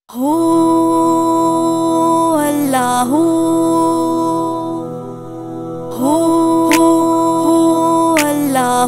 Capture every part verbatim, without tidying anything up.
ہو اللہ ہو اللہ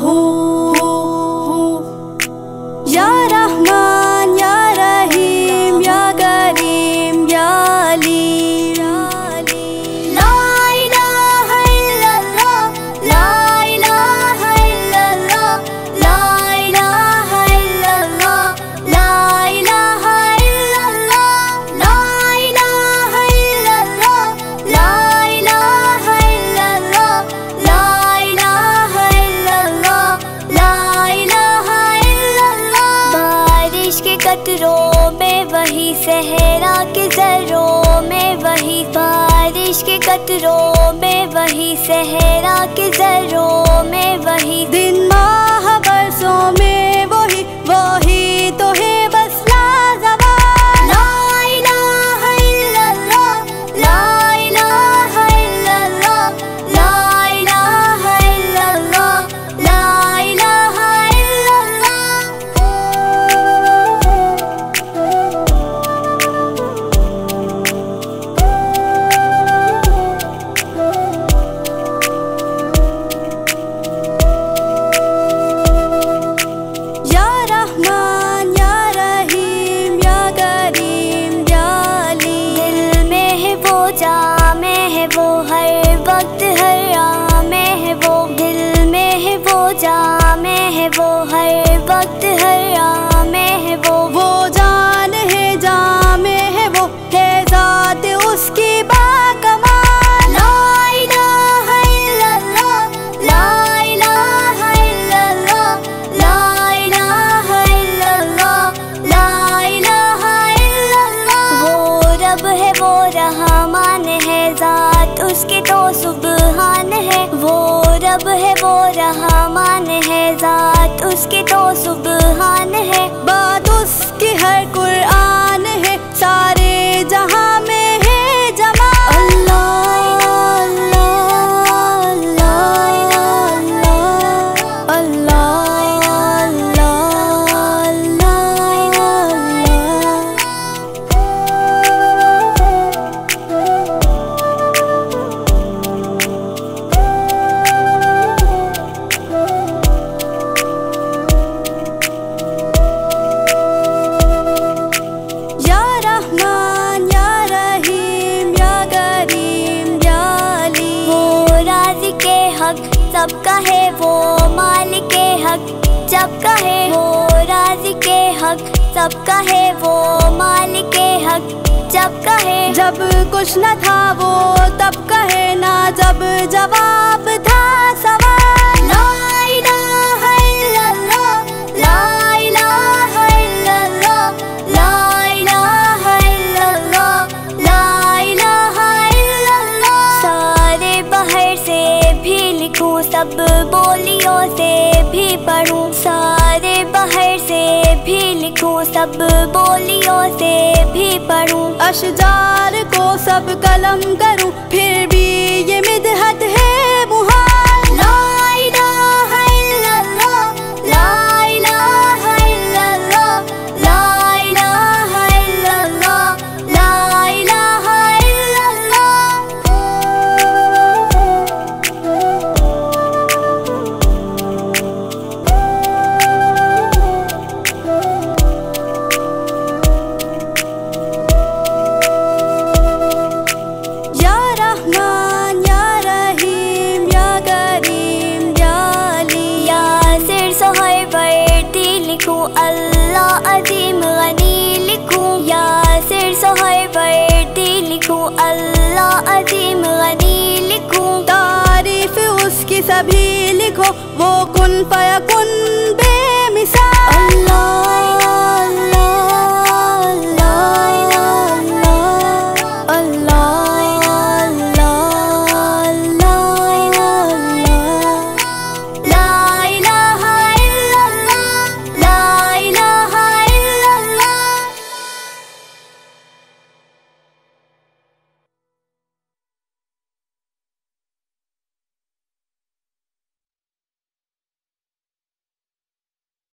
یا رحمان یا رحیم یا کریم یا علی لا الہ الا اللہ لا الہ الا اللہ لا الہ الا اللہ لا الہ الا اللہ لا الہ الا اللہ لا الہ الا اللہ لا الہ الا اللہ لا الہ الا اللہ بارش کے قطروں میں وہی صحرا کے ذروں میں وہی بارش کے قطروں میں وہی صحرا کے ذروں میں وہی دن ماہ برسوں میں وہی وہی تو ہے بس لازوال لا الہ الا اللہ لا الہ الا اللہ لا الہ الا اللہ لا الہ الا اللہ یا رحمان یا رحیم یا کریم یا علی دل میں ہے وہ جام ہے وہ ہر وقت ہر آ میں ہے وہ دل میں ہے وہ جام ہے وہ ہر وقت ہر آ میں ہے وہ وہ جان ہے جام ہے وہ ہے ذات اس کی باکمال لا الہ الا اللہ لا الہ الا اللہ لا الہ الا اللہ لا الہ الا اللہ وہ رب ہے وہ رحمان ہے ذات اس کے تو سبحان ہے وہ رب ہے وہ رحمان ہے ذات اس کے تو سبحان ہے بات اس کی ہر قرآن ہے سارے جہاں میں ہے جمال اللہ اللہ اللہ اللہ یا رحمان یا رحیم یا کریم یا علی وہ رازق کے حق سب کا ہے وہ مالک کے حق جب کا ہے وہ رازق کے حق سب کا ہے وہ مالک کے حق جب کا ہے جب کچھ نہ تھا وہ تب کا ہے نہ جب جواب تھا سوال لا الہ الا اللہ لا الہ الا اللہ لا الہ الا اللہ لا الہ الا اللہ سارے بحر سے بھی لکھوں سب بولیوں سے بھی پڑھوں سارے بحر سے بھی لکھوں سب بولیوں سے بھی پڑھوں اشجار کو سب قلم کروں پھر بھی یہ مدحت ہے محال لا الہ الا اللہ لا الہ الا اللہ لا الہ الا اللہ لا الہ الا اللہ یا رحمان یا رحیم یا کریم یا علی یا سر سہر وردی لکھوں اللہ عظیم غنی لکھوں یا سر سہر وردی لکھوں اللہ عظیم غنی لکھوں تعریف اس کی سبھی لکھو وہ کن فیکن